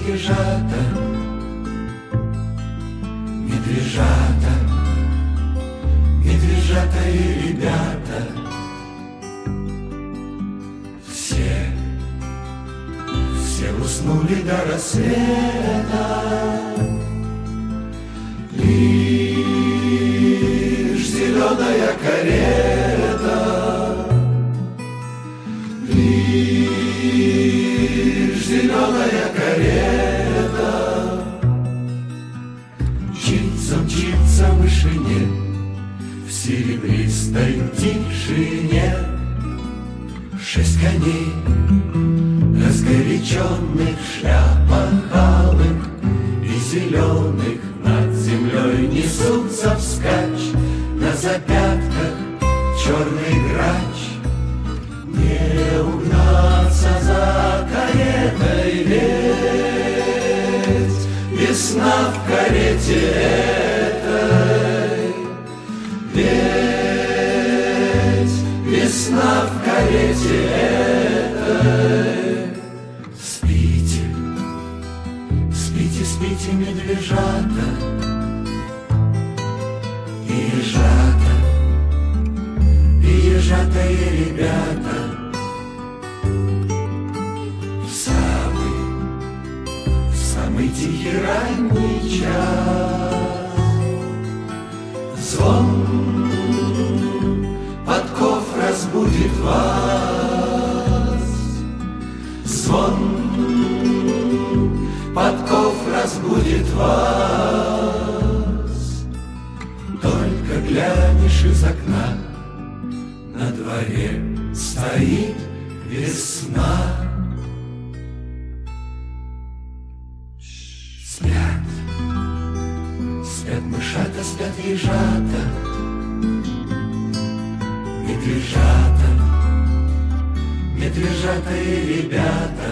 медвежата, медвежата, медвежата и ребята. Все уснули до рассвета, лишь зеленая карета, лишь зеленая карета мчится в вышине, в серебристой тишине. 6 коней, разгоряченных в шляпах алых и зеленых, над землей несутся вскачь, на запятках черный грач. Не угнаться за каретой, ведь весна в карете этой, ведь весна в карете этой. Спите, спите, спите, медвежата и ежата, и ежата, и ребята. В самый тихий ранний час звон подков разбудит вас, звон подков разбудит вас. Только глянешь из окна, на дворе стоит весна. Спят, спят мышата, спят ежата, медвежата, медвежата и ребята.